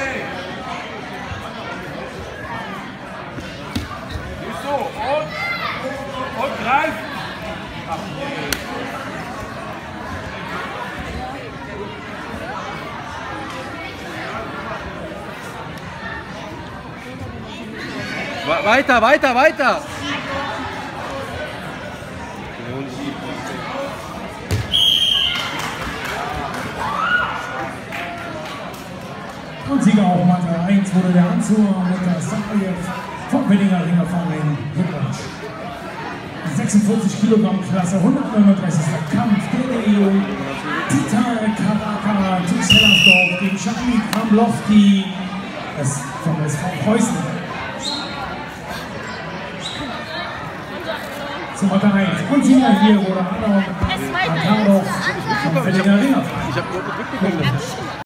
So, und greif! Weiter, weiter, weiter! Und Sieger auf Matte 1 wurde der Ansur mit der Sachajew vom Berliner Ringerverein Glückwunsch. 46 Kilogramm Klasse, 139. Kampf der EU. Titan Karaka aus Hellersdorf gegen Charlie Kramlowski vom SV Preußen. Zum Matte 1. Und Sieger hier wurde Anna Karloff vom Berliner Ringerverein.